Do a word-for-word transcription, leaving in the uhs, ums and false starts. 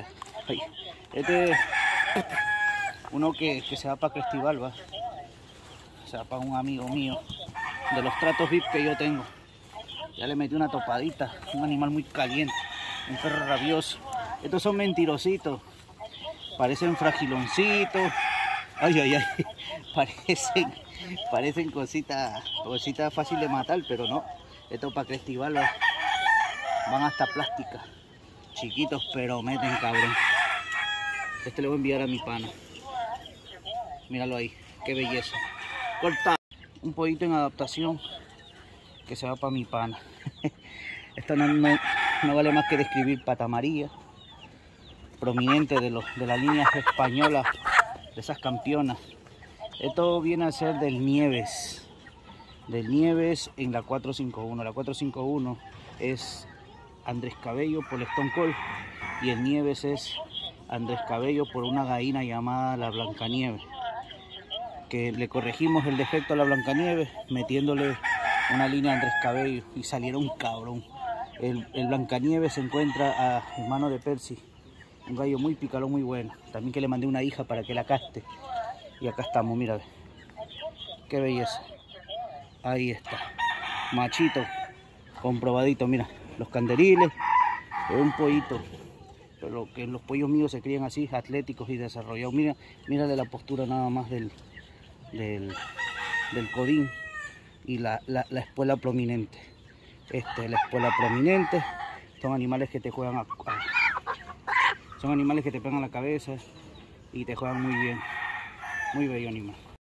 mira. Ay, este es uno que, que se va para Cristival, va. Se va para un amigo mío, de los tratos V I P que yo tengo. Ya le metí una topadita, un animal muy caliente, un perro rabioso. Estos son mentirositos, parecen fragiloncitos. Ay, ay, ay, parecen, parecen cositas, cositas fáciles de matar, pero no. Esto para Cristival va. Van hasta plástica. Chiquitos, pero meten, cabrón. Este le voy a enviar a mi pana. Míralo ahí, qué belleza. Corta. Un pollito en adaptación que se va para mi pana. Esto no, no, no vale más que describir pata amarilla, prominente de, los, de la línea española, de esas campeonas. Esto viene a ser del Nieves, del Nieves en la cuatro cinco uno. La cuatro cinco uno es Andrés Cabello por el Stone Cold y el Nieves es Andrés Cabello por una gallina llamada la Blancanieves, que le corregimos el defecto a la Blancanieves metiéndole una línea Andrés Cabello y salieron un cabrón. El, el Blancanieves se encuentra a hermano de Percy, un gallo muy picarón, muy bueno. También que le mandé una hija para que la caste. Y acá estamos, mira, qué belleza. Ahí está, machito, comprobadito, mira, los canderiles, es un pollito. Pero que los pollos míos se crían así, atléticos y desarrollados. Mira, mira de la postura nada más del, del, del codín y la, la, la espuela prominente. Este, la espuela prominente. Son animales que te juegan a, a, son animales que te pegan la cabeza y te juegan muy bien. Muy bello animal.